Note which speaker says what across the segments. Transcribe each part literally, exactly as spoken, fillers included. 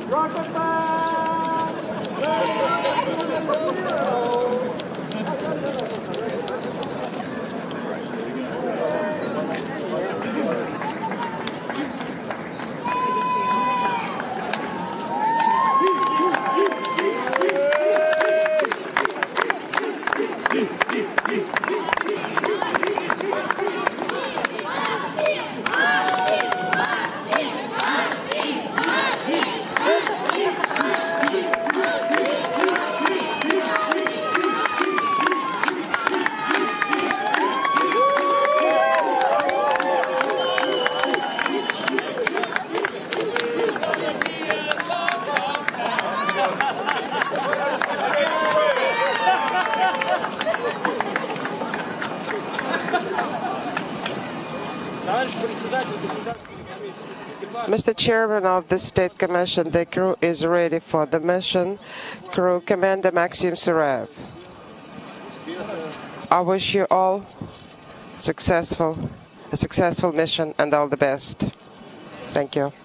Speaker 1: Mister Chairman of the State Commission, the crew is ready for the mission. Crew Commander Maksim Survayev. I wish you all successful, a successful mission and all the best. Thank you.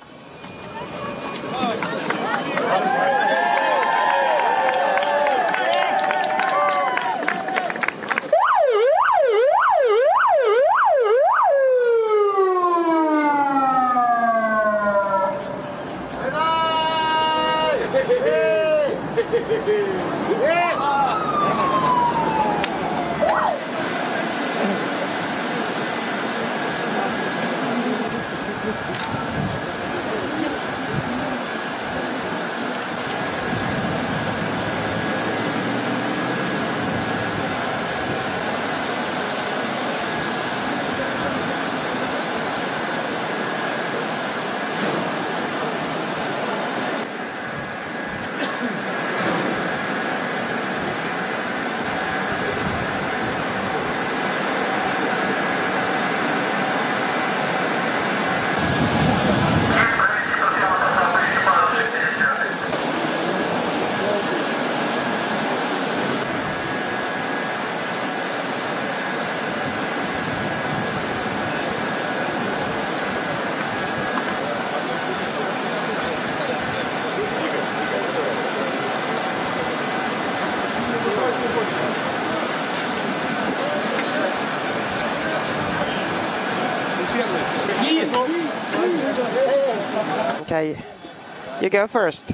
Speaker 1: Okay, you go first.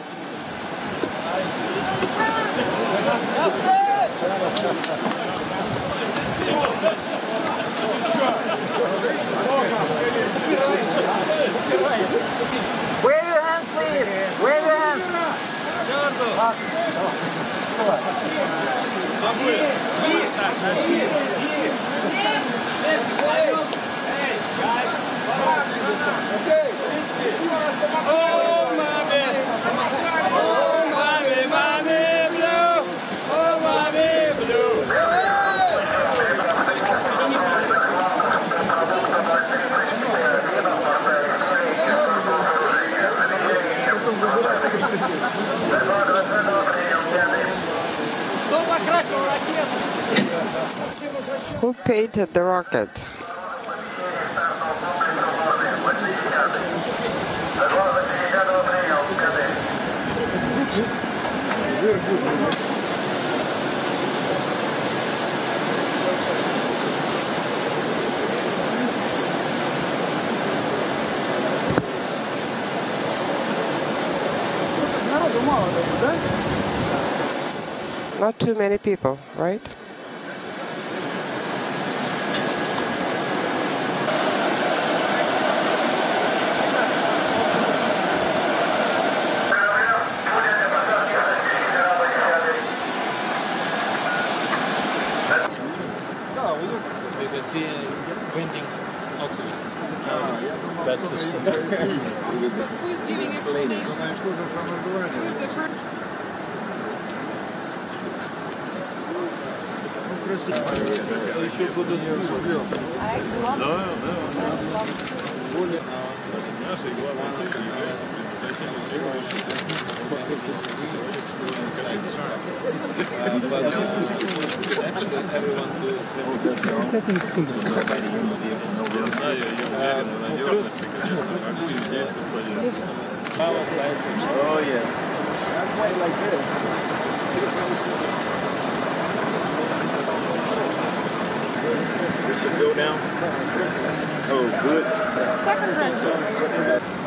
Speaker 2: Wave your hands, please. Wave your hands. Okay. Oh, mommy. Oh, mommy, mommy blue. Oh, mommy blue.
Speaker 1: Who painted the rocket? Not too many people, right?
Speaker 3: Venting oxygen. That's the scope.
Speaker 4: So who is giving explanation? Who is the first?
Speaker 3: Oh, yes.
Speaker 2: I'm playing like this.
Speaker 3: We should go down. Oh, good.
Speaker 4: Second branch.